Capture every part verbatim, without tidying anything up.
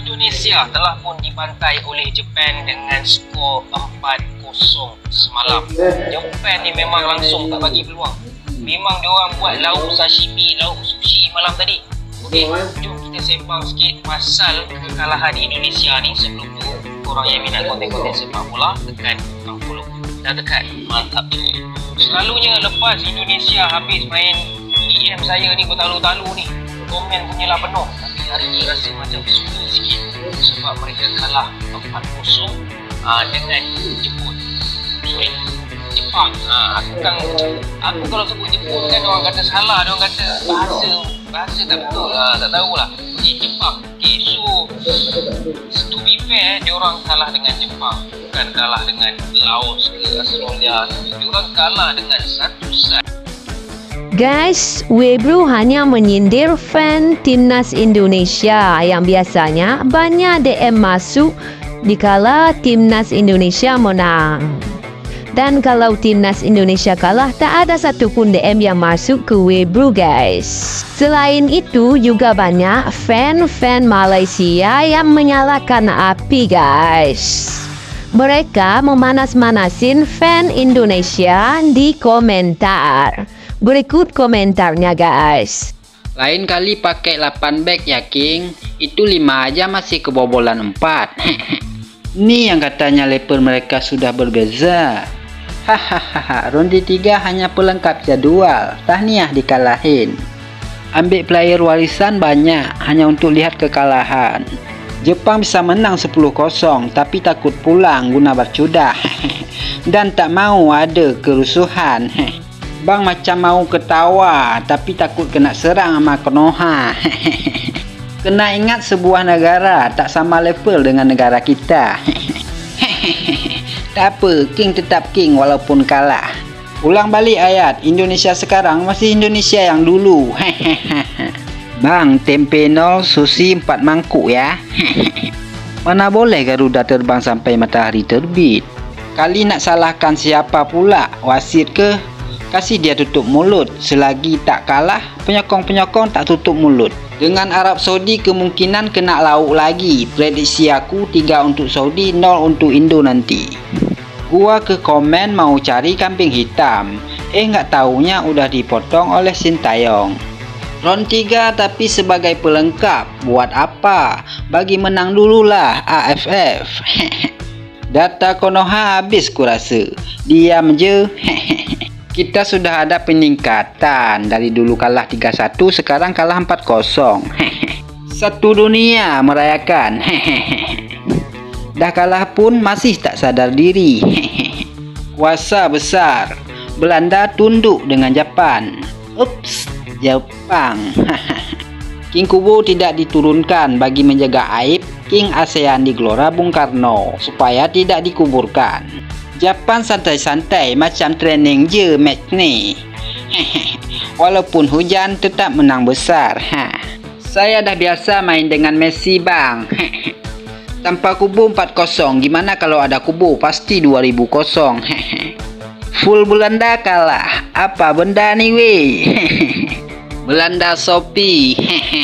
Indonesia telah pun dibantai oleh Jepun dengan skor empat kosong semalam. Jepun ni memang langsung tak bagi peluang. Memang diorang buat lauk sashimi, lauk sushi malam tadi. Okey, jom kita sembang sikit pasal kekalahan Indonesia ni. Sebelum tu, korang yang minat konten-konten sepak bola, tekan butang follow dan tekan mantap je. Selalunya lepas Indonesia habis main D M saya ni bertalu-talu ni, komen punya lah penuh. Tapi hari ni rasa macam sunyi sikit sebab mereka kalah empat kosong uh, dengan Jepun. Sorry, Jepang. Ha, aku kan aku kalau sebut Jepun kan orang kata salah, orang kata bahasa bahasa tak betul. Ha, tak tahulah. Eh, Jepang. Okay, so to be fair, diorang kalah dengan Jepang, bukan kalah dengan Laos ke Australia. Diorang kalah dengan satu set. Guys, Webro hanya menyindir fan timnas Indonesia yang biasanya banyak D M masuk dikala timnas Indonesia menang. Dan kalau timnas Indonesia kalah, tak ada satupun D M yang masuk ke Webro guys. Selain itu, juga banyak fan-fan Malaysia yang menyalakan api guys. Mereka memanas-manasin fan Indonesia di komentar. Berikut komentarnya guys. Lain kali pakai lapan back ya King, itu lima aja masih kebobolan empat. Ni yang katanya level mereka sudah berbeza. Hahaha, ronde tiga hanya pelengkap jadwal, tahniah dikalahin. Ambil player warisan banyak hanya untuk lihat kekalahan. Jepang bisa menang sepuluh kosong tapi takut pulang guna bercudah. Dan tak mau ada kerusuhan. Bang macam mau ketawa tapi takut kena serang sama Konoha. Kena ingat sebuah negara tak sama level dengan negara kita. Tak apa, King tetap King walaupun kalah. Ulang balik ayat, Indonesia sekarang masih Indonesia yang dulu. Bang, tempe nol, sushi empat mangkuk ya. Mana boleh Garuda terbang sampai matahari terbit. Kali nak salahkan siapa pula, wasit ke? Kasih dia tutup mulut. Selagi tak kalah, penyokong-penyokong tak tutup mulut. Dengan Arab Saudi kemungkinan kena lauk lagi. Prediksi aku tiga untuk Saudi, nol untuk Indo nanti. Gua ke komen mau cari kambing hitam. Eh nggak taunya udah dipotong oleh Sintayong. Round tiga tapi sebagai pelengkap. Buat apa? Bagi menang dululah A F F. Data Konoha habis kurasa. Diam je. Kita sudah ada peningkatan. Dari dulu kalah tiga satu, sekarang kalah empat kosong. Satu dunia merayakan. Dah kalah pun masih tak sadar diri. Kuasa besar. Belanda tunduk dengan Jepang. Ups, Jepang. King Kubo tidak diturunkan bagi menjaga aib King ASEAN di Gelora Bung Karno supaya tidak dikuburkan. Jepang santai-santai macam training je match ni. Walaupun hujan tetap menang besar. Ha. Saya dah biasa main dengan Messi bang. Tanpa kubu empat kosong, gimana kalau ada kubu? Pasti dua ribu kosong. Full Belanda kalah. Apa benda ni weh? Belanda Shopee.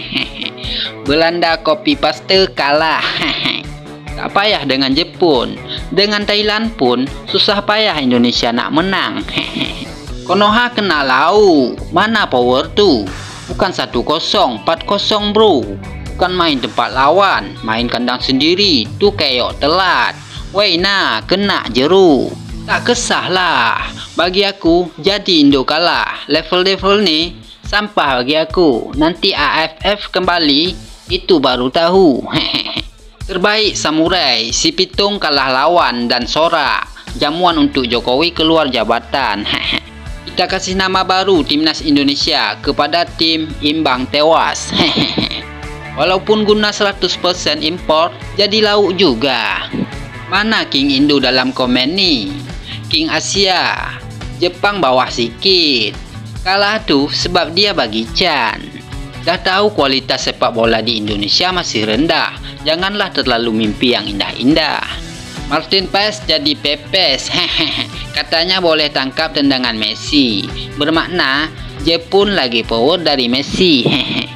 Belanda copy paste kalah. Tak payah dengan Jepun. Dengan Thailand pun susah payah Indonesia nak menang. Konoha kena lau. Mana power tu? Bukan satu kosong, empat kosong bro. Bukan main tempat lawan, main kandang sendiri. Tu keyok telat. Wey nah, kena jeru. Tak kesah lah. Bagi aku, jadi Indo kalah. Level-level ni sampah bagi aku. Nanti A F F kembali, itu baru tahu. Terbaik Samurai, si Pitung kalah lawan dan sorak. Jamuan untuk Jokowi keluar jabatan. Kita kasih nama baru timnas Indonesia kepada tim imbang tewas. Walaupun guna seratus persen impor, jadi lauk juga. Mana King Indo dalam komen ni? King Asia, Jepang bawah sikit. Kalah tuh sebab dia bagi Chan. Dah tahu kualitas sepak bola di Indonesia masih rendah. Janganlah terlalu mimpi yang indah-indah. Martin Paes jadi pepes. Katanya boleh tangkap tendangan Messi. Bermakna Jepun lagi power dari Messi.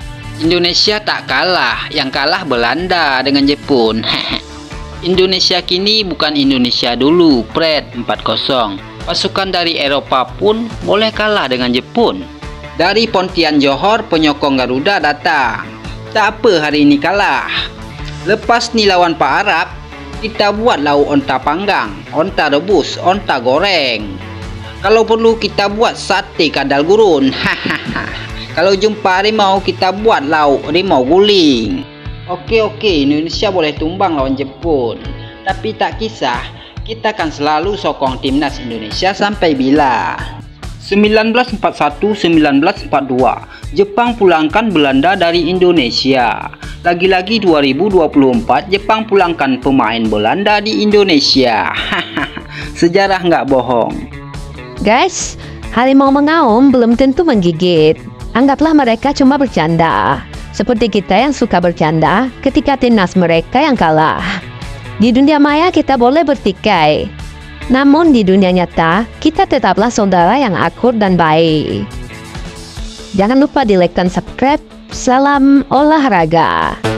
Indonesia tak kalah, yang kalah Belanda dengan Jepun. Indonesia kini bukan Indonesia dulu, Pret empat kosong. Pasukan dari Eropa pun boleh kalah dengan Jepun. Dari Pontian Johor, penyokong Garuda datang. Tak apa hari ini kalah. Lepas ni lawan Pak Arab, kita buat lauk onta panggang, onta rebus, onta goreng. Kalau perlu kita buat sate kadal gurun. Kalau jumpa harimau, kita buat lauk harimau guling. Okey okey, Indonesia boleh tumbang lawan Jepun. Tapi tak kisah, kita akan selalu sokong timnas Indonesia sampai bila. seribu sembilan ratus empat puluh satu sampai seribu sembilan ratus empat puluh dua, Jepang pulangkan Belanda dari Indonesia. Lagi-lagi dua ribu dua puluh empat, Jepang pulangkan pemain Belanda di Indonesia. Sejarah nggak bohong. Guys, harimau mengaum belum tentu menggigit. Anggaplah mereka cuma bercanda. Seperti kita yang suka bercanda ketika timnas mereka yang kalah. Di dunia maya kita boleh bertikai. Namun di dunia nyata, kita tetaplah saudara yang akur dan baik. Jangan lupa di like dan subscribe. Salam olahraga.